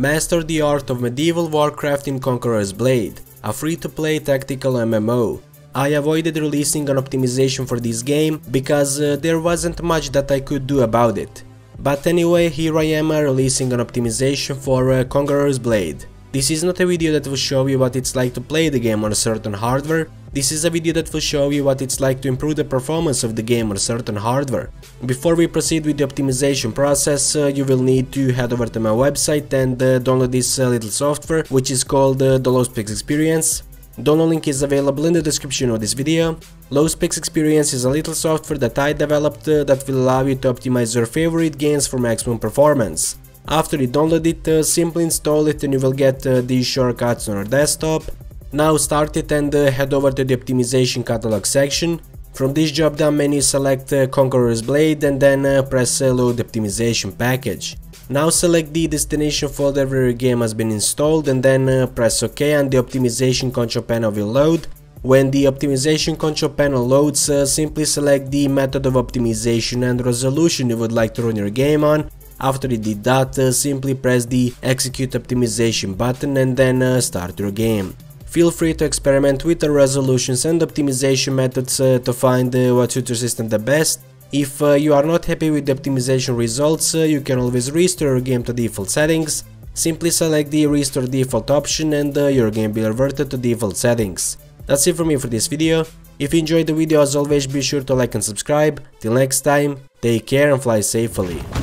Master the art of medieval warcraft in Conqueror's Blade, a free-to-play tactical MMO. I avoided releasing an optimization for this game because there wasn't much that I could do about it. But anyway, here I am releasing an optimization for Conqueror's Blade. This is not a video that will show you what it's like to play the game on a certain hardware. This is a video that will show you what it's like to improve the performance of the game on a certain hardware. Before we proceed with the optimization process, you will need to head over to my website and download this little software, which is called the Low-Specs Experience. Download link is available in the description of this video. Low-Specs Experience is a little software that I developed that will allow you to optimize your favorite games for maximum performance. After you download it, simply install it and you will get these shortcuts on your desktop. Now start it and head over to the optimization catalog section. From this drop down menu select Conqueror's Blade and then press load optimization package. Now select the destination folder where your game has been installed and then press OK and the optimization control panel will load. When the optimization control panel loads, simply select the method of optimization and resolution you would like to run your game on. After you did that, simply press the execute optimization button and then start your game. Feel free to experiment with the resolutions and optimization methods to find what suits your system the best. If you are not happy with the optimization results, you can always restore your game to default settings. Simply select the restore default option and your game will revert to default settings. That's it from me for this video. If you enjoyed the video, as always, be sure to like and subscribe. Till next time, take care and fly safely.